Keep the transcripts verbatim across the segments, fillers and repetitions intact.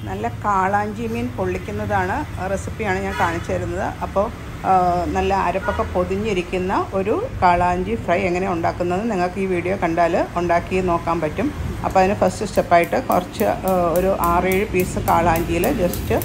നല്ല കാളാഞ്ചി മീൻ പൊള്ളിക്കുന്നതാണ് റെസിപ്പിയാണ് ഞാൻ കാണിച്ചു തരുന്നത്. അപ്പോൾ നല്ല അരപ്പൊക്കെ പൊതിഞ്ഞിരിക്കുന്ന ഒരു കാളാഞ്ചി ഫ്രൈ എങ്ങനെ ഉണ്ടാക്കുന്നത് നിങ്ങൾക്ക് ഈ വീഡിയോ കണ്ടാൽ ഉണ്ടാക്കി നോക്കാൻ പറ്റും. അപ്പോൾ അതിന് ഫസ്റ്റ് സ്റ്റെപ്പായിട്ട് കുറച്ച് ഒരു ആറേഴ് പീസ് കാളാഞ്ചിയിൽ ജസ്റ്റ്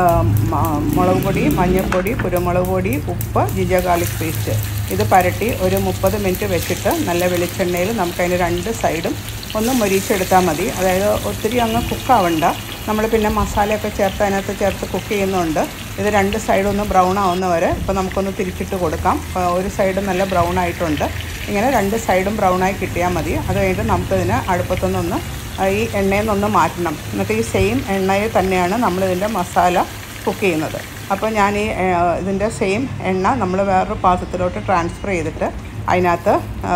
മുളക് പൊടി, മഞ്ഞൾപ്പൊടി, കുരുമുളക് പൊടി, ഉപ്പ്, ജിഞ്ചർ ഗാർലിക് പേസ്റ്റ് ഇത് പരട്ടി ഒരു മുപ്പത് മിനിറ്റ് വെച്ചിട്ട് നല്ല വെളിച്ചെണ്ണയിൽ നമുക്കതിന് രണ്ട് സൈഡും ഒന്ന് മൊരിച്ചെടുത്താൽ മതി. അതായത് ഒത്തിരി അങ്ങ് കുക്കാവണ്ട. നമ്മൾ പിന്നെ മസാലയൊക്കെ ചേർത്ത് അതിനകത്ത് ചേർത്ത് കുക്ക് ചെയ്യുന്നുണ്ട്. ഇത് രണ്ട് സൈഡും ഒന്ന് ബ്രൗൺ ആവുന്നവരെ ഇപ്പോൾ നമുക്കൊന്ന് തിരിച്ചിട്ട് കൊടുക്കാം. ഒരു സൈഡ് നല്ല ബ്രൗൺ ആയിട്ടുണ്ട്. ഇങ്ങനെ രണ്ട് സൈഡും ബ്രൗണായി കിട്ടിയാൽ മതി. അത് കഴിഞ്ഞിട്ട് നമുക്കിതിന് അടുപ്പത്തുനിന്നൊന്ന് ഈ എണ്ണയിൽ നിന്നൊന്ന് മാറ്റണം. എന്നിട്ട് ഈ സെയിം എണ്ണയിൽ തന്നെയാണ് നമ്മളിതിൻ്റെ മസാല കുക്ക് ചെയ്യുന്നത്. അപ്പോൾ ഞാൻ ഈ ഇതിൻ്റെ സെയിം എണ്ണ നമ്മൾ വേറൊരു പാത്രത്തിലോട്ട് ട്രാൻസ്ഫർ ചെയ്തിട്ട് അതിനകത്ത്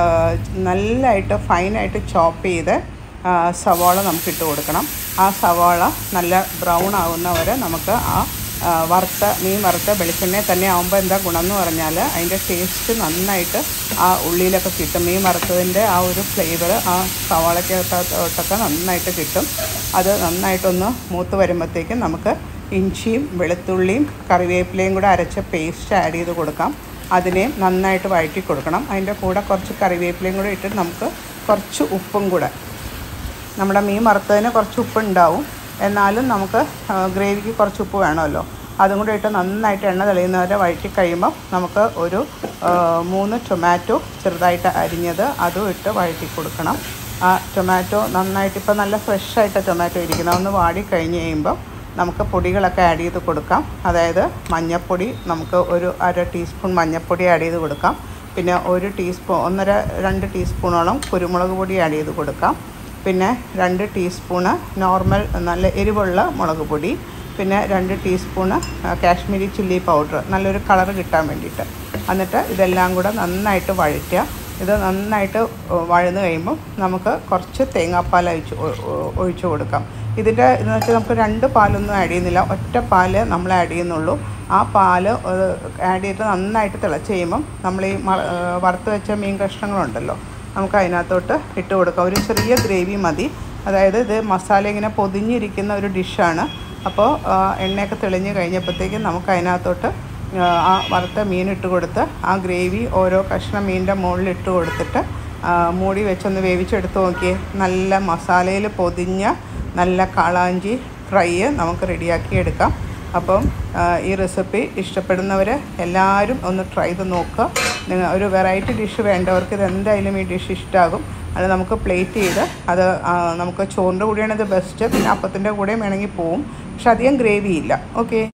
നല്ലതായിട്ട് ഫൈനായിട്ട് ചോപ്പ് ചെയ്ത് സവാള നമുക്ക് ഇട്ട് കൊടുക്കണം. ആ സവാള നല്ല ബ്രൗൺ ആകുന്നവരെ നമുക്ക് ആ വറുത്ത മീൻ വറുത്ത വെളിച്ചെണ്ണയിൽ തന്നെ ആകുമ്പോൾ എന്താ ഗുണം എന്ന് പറഞ്ഞാൽ അതിൻ്റെ ടേസ്റ്റ് നന്നായിട്ട് ആ ഉള്ളിയിലൊക്കെ കിട്ടും. മീൻ വറുത്തതിൻ്റെ ആ ഒരു ഫ്ലേവർ ആ സവാളയ്ക്കകത്തോട്ടൊക്കെ നന്നായിട്ട് കിട്ടും. അത് നന്നായിട്ടൊന്ന് മൂത്ത് വരുമ്പോഴത്തേക്കും നമുക്ക് ഇഞ്ചിയും വെളുത്തുള്ളിയും കറിവേപ്പിലയും കൂടെ അരച്ച പേസ്റ്റ് ആഡ് ചെയ്ത് കൊടുക്കാം. അതിനെ നന്നായിട്ട് വഴറ്റി കൊടുക്കണം. അതിൻ്റെ കൂടെ കുറച്ച് കറിവേപ്പിലയും കൂടെ ഇട്ടിട്ട് നമുക്ക് കുറച്ച് ഉപ്പും കൂടെ, നമ്മുടെ മീൻ വറുത്തതിന് കുറച്ച് ഉപ്പുണ്ടാവും, എന്നാലും നമുക്ക് ഗ്രേവിക്ക് കുറച്ച് ഉപ്പ് വേണമല്ലോ, അതും കൂടെ ഇട്ട് നന്നായിട്ട് എണ്ണ തെളിയുന്നവരെ വഴറ്റി കഴിയുമ്പോൾ നമുക്ക് ഒരു മൂന്ന് ടൊമാറ്റോ ചെറുതായിട്ട് അരിഞ്ഞത് അതും ഇട്ട് വഴറ്റി കൊടുക്കണം. ആ ടൊമാറ്റോ നന്നായിട്ട് ഇപ്പോൾ നല്ല ഫ്രഷായിട്ട് ടൊമാറ്റോ ഇരിക്കുന്നത് ഒന്ന് വാടി കഴിഞ്ഞ് കഴിയുമ്പോൾ നമുക്ക് പൊടികളൊക്കെ ആഡ് ചെയ്ത് കൊടുക്കാം. അതായത് മഞ്ഞൾപ്പൊടി നമുക്ക് ഒരു അര ടീസ്പൂൺ മഞ്ഞൾപ്പൊടി ആഡ് ചെയ്ത് കൊടുക്കാം. പിന്നെ ഒരു ടീസ്പൂൺ ഒന്നര രണ്ട് ടീസ്പൂണോളം കുരുമുളക് പൊടി ആഡ് ചെയ്ത് കൊടുക്കാം. പിന്നെ രണ്ട് ടീസ്പൂണ് നോർമൽ നല്ല എരിവുള്ള മുളക് പൊടി, പിന്നെ രണ്ട് ടീസ്പൂണ് കാശ്മീരി ചില്ലി പൗഡർ നല്ലൊരു കളർ കിട്ടാൻ വേണ്ടിയിട്ട്. എന്നിട്ട് ഇതെല്ലാം കൂടെ നന്നായിട്ട് വഴറ്റുക. ഇത് നന്നായിട്ട് വഴന്ന് കഴിയുമ്പോൾ നമുക്ക് കുറച്ച് തേങ്ങാപ്പാൽ ഒഴിച്ച് ഒഴിച്ചു കൊടുക്കാം. ഇതിൻ്റെ ഇതെന്ന് വെച്ചാൽ നമുക്ക് രണ്ട് പാലൊന്നും ആഡ് ചെയ്യുന്നില്ല, ഒറ്റ പാല് നമ്മൾ ആഡ് ചെയ്യുന്നുള്ളൂ. ആ പാല് ആഡ് ചെയ്തിട്ട് നന്നായിട്ട് തിളച്ച് കഴിയുമ്പം നമ്മൾ ഈ വറുത്ത് വെച്ച മീൻ കഷ്ണങ്ങളുണ്ടല്ലോ നമുക്ക് അതിനകത്തോട്ട് ഇട്ട് കൊടുക്കാം. ഒരു ചെറിയ ഗ്രേവി മതി. അതായത് ഇത് മസാല ഇങ്ങനെ പൊതിഞ്ഞിരിക്കുന്ന ഒരു ഡിഷാണ്. അപ്പോൾ എണ്ണയൊക്കെ തെളിഞ്ഞ് കഴിഞ്ഞപ്പോഴത്തേക്കും നമുക്ക് അതിനകത്തോട്ട് ആ വറുത്ത മീൻ ഇട്ട് കൊടുത്ത് ആ ഗ്രേവി ഓരോ കഷ്ണം മീനിൻ്റെ മുകളിൽ ഇട്ട് കൊടുത്തിട്ട് മൂടി വെച്ചൊന്ന് വേവിച്ചെടുത്ത് നോക്കിയേ. നല്ല മസാലയിൽ പൊതിഞ്ഞ നല്ല കാളാഞ്ചി ഫ്രൈ നമുക്ക് റെഡിയാക്കി എടുക്കാം. അപ്പം ഈ റെസിപ്പി ഇഷ്ടപ്പെടുന്നവർ എല്ലാവരും ഒന്ന് ട്രൈ ചെയ്ത് നോക്കുക. നിങ്ങൾ ഒരു വെറൈറ്റി ഡിഷ് വേണ്ടവർക്ക് ഇത് എന്തായാലും ഈ ഡിഷ് ഇഷ്ടമാകും. അത് നമുക്ക് പ്ലേറ്റ് ചെയ്ത് അത് നമുക്ക് ചോറിൻ്റെ കൂടെയാണ് ഇത് ബെസ്റ്റ്. പിന്നെ അപ്പത്തിൻ്റെ കൂടെയും വേണമെങ്കിൽ പോവും, പക്ഷെ അധികം ഗ്രേവി ഇല്ല. ഓക്കെ.